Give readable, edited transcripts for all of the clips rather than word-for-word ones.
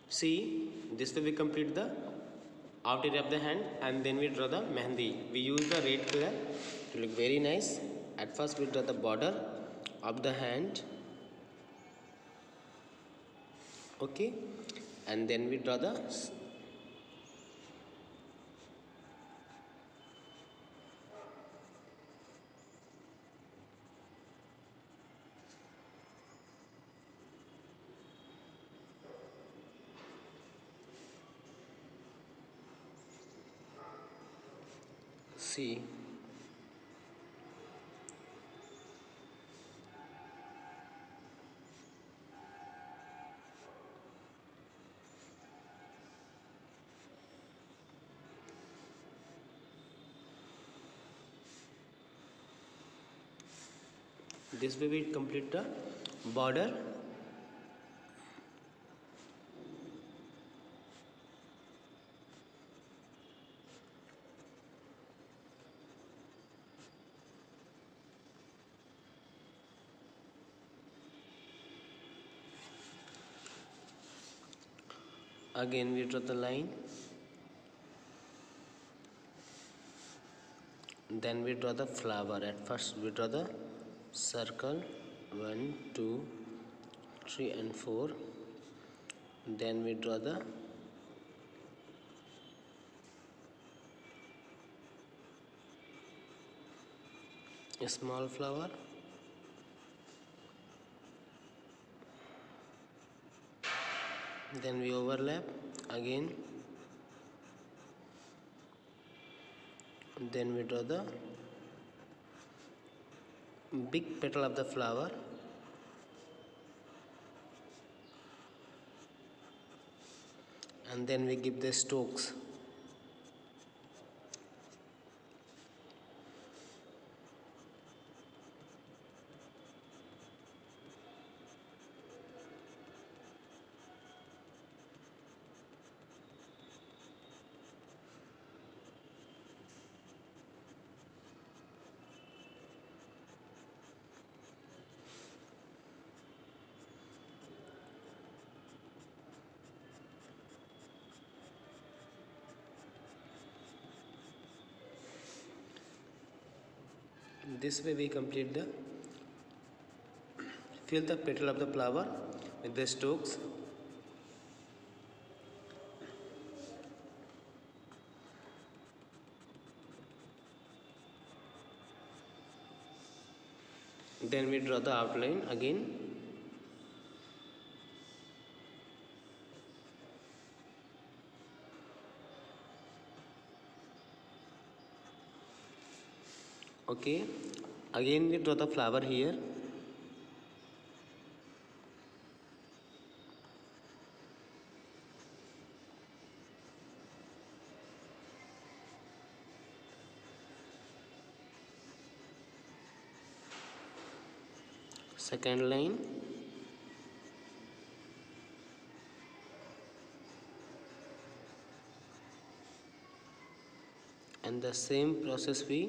See, this way we complete the outer area of the hand, and then we draw the mehndi. We use the red color to look very nice. At first we draw the border of the hand, okay, and then we draw the see. This way we complete the border. Again we draw the line, then we draw the flower. At first we draw the circle 1 2 3 and 4, then we draw the small flower, then we overlap again, then we draw the big petal of the flower, and then we give the stalks. This way we complete the fill the petal of the flower with the stalks. Then we draw the outline again. Okay, again we draw the flower here. Second line, and the same process we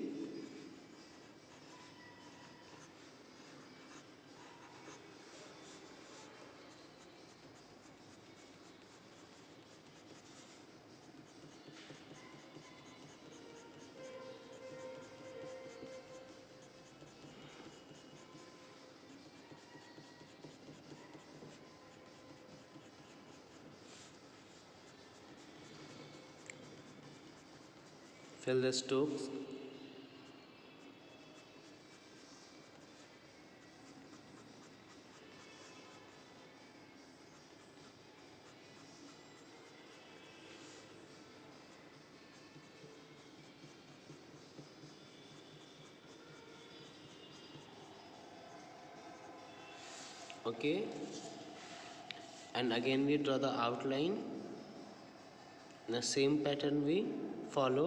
fill the stalks. Okay, and again we draw the outline. The same pattern we follow.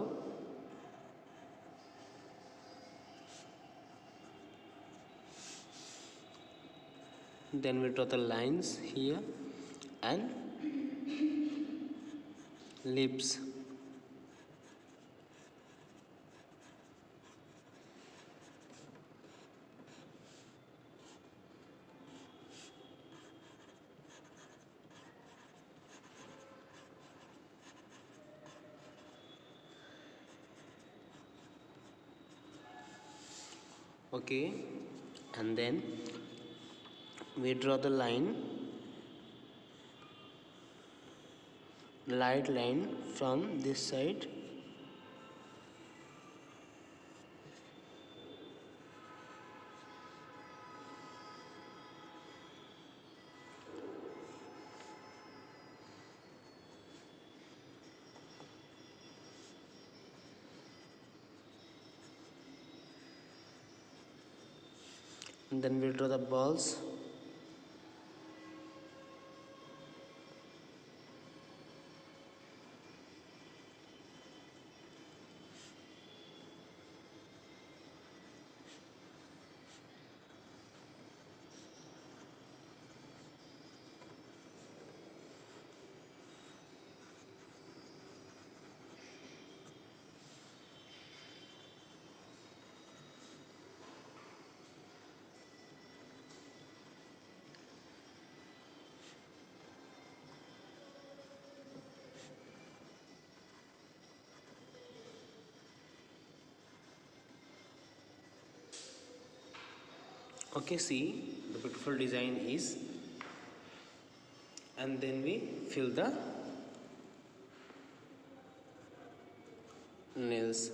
Then we draw the lines here and lips. Okay, and then we draw the line, light line from this side, and then we draw the balls. Okay, see the beautiful design is, and then we fill the nails.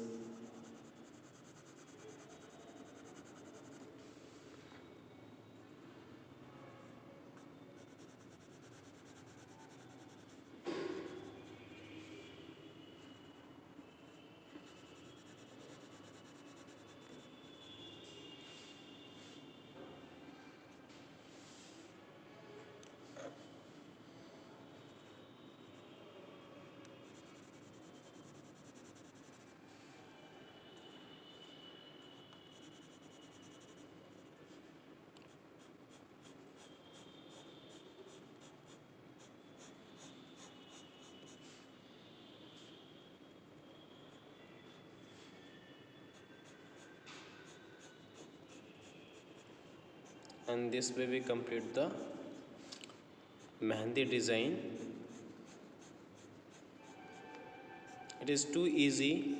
And this way we complete the mehndi design. It is too easy,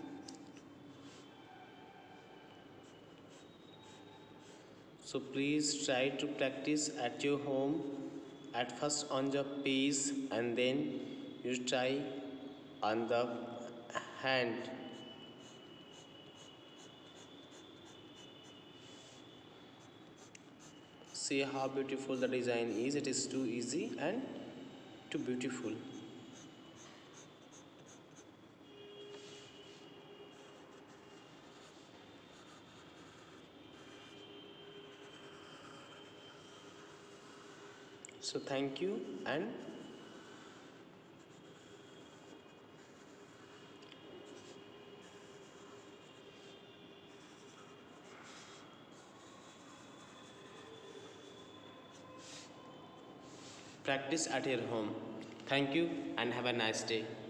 so please try to practice at your home, at first on the piece and then you try on the hand. See how beautiful the design is. It is too easy and too beautiful. So thank you, and practice at your home. Thank you and have a nice day.